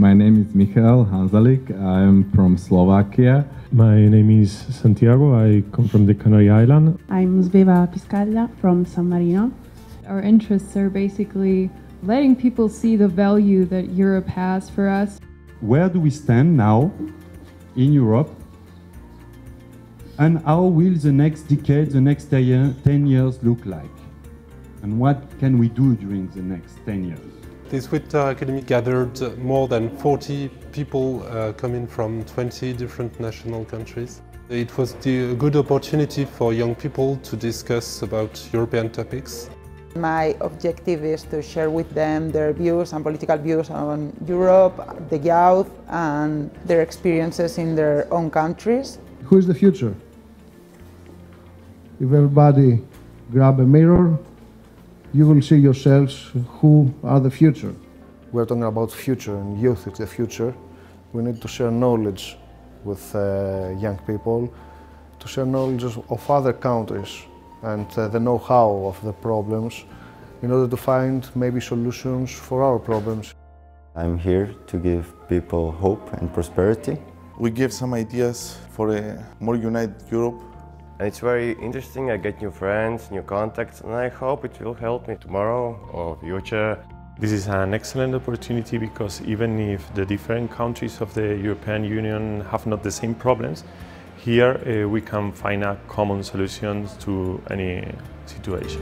My name is Michal Hanzalik. I'm from Slovakia. My name is Santiago. I come from the Canary Islands. I'm Sveva Piscaglia from San Marino. Our interests are basically letting people see the value that Europe has for us. Where do we stand now in Europe? And how will the next decade, the next 10 years look like? And what can we do during the next 10 years? This Winter Academy gathered more than 40 people coming from 20 different national countries. It was a good opportunity for young people to discuss about European topics. My objective is to share with them their views and political views on Europe, the youth, and their experiences in their own countries. Who is the future? If everybody grab a mirror, you will see yourselves who are the future. We're talking about future, and youth is the future. We need to share knowledge with young people, to share knowledge of other countries and the know-how of the problems in order to find maybe solutions for our problems. I'm here to give people hope and prosperity. We give some ideas for a more united Europe. It's very interesting. I get new friends, new contacts, and I hope it will help me tomorrow or future. This is an excellent opportunity because even if the different countries of the European Union have not the same problems, here we can find a common solution to any situation.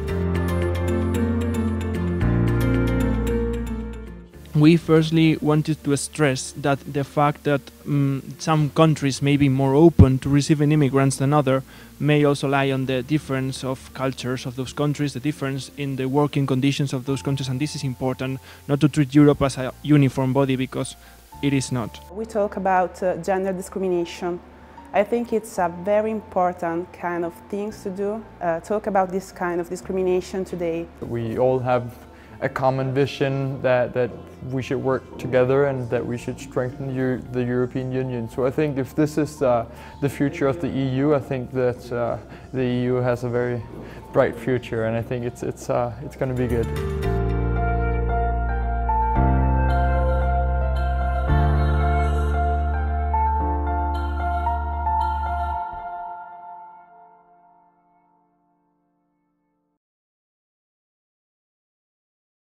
We firstly wanted to stress that the fact that some countries may be more open to receiving immigrants than others may also lie on the difference of cultures of those countries, the difference in the working conditions of those countries, and this is important, not to treat Europe as a uniform body, because it is not. We talk about gender discrimination. I think it's a very important kind of things to do, talk about this kind of discrimination today. We all have a common vision that we should work together and that we should strengthen the European Union. So I think if this is the future of the EU, I think that the EU has a very bright future, and I think it's going to be good.